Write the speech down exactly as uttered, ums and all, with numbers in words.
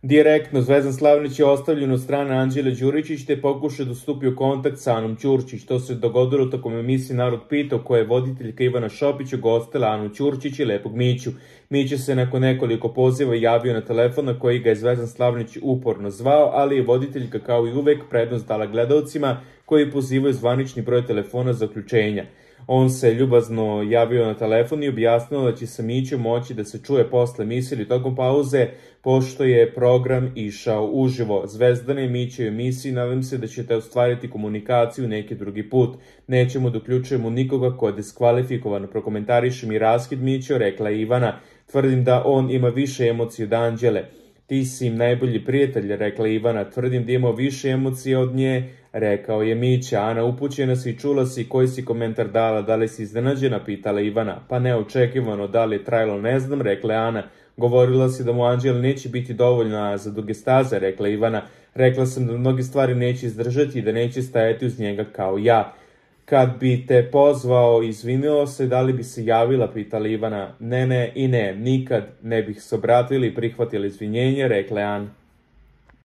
Direktno, Zvezdan Slavinić je ostavljen od strane Anđele Đuričić te pokušao da stupi u kontakt sa Anom Ćurčić. To se dogodilo tokom emisije Narod pitao, koja je voditeljka Ivana Šopić ugostila Anu Ćurčić i Lepog Miću. Mića se nakon nekoliko poziva javio na telefon na koji ga je Zvezdan Slavinić uporno zvao, ali je voditeljka kao i uvek prednost dala gledaocima koji pozivaju zvanični broj telefona za uključenja. On se ljubazno javio na telefon i objasnio da će sa Mićom moći da se čuje posle emisije ili tokom pauze, pošto je program išao uživo. Zvezdane, Mića u emisiji, nadam se da ćete ostvariti komunikaciju neki drugi put. Nećemo da uključujemo nikoga ko je diskvalifikovan, prokomentariše mi raskid Mićo, rekla je Ivana. Tvrdim da on ima više emocije od Anđele. Ti si im najbolji prijatelj, rekla Ivana. Tvrdim da ima više emocije od nje, rekao je Mića. Ana, upućena si, čula si, koji si komentar dala, da li si iznenađena, pitala Ivana. Pa neočekivano, da li je trajalo, ne znam, rekla Ana. Govorila si da mu Anđela neće biti dovoljna za duge staze, rekla Ivana. Rekla sam da mnoge stvari neće izdržati i da neće stajati uz njega kao ja. Kad bi te pozvao, izvinio se, da li bi se javila, pitala Ivana. Ne, ne i ne, nikad ne bih se obratila i prihvatila izvinjenje, rekla je Ana.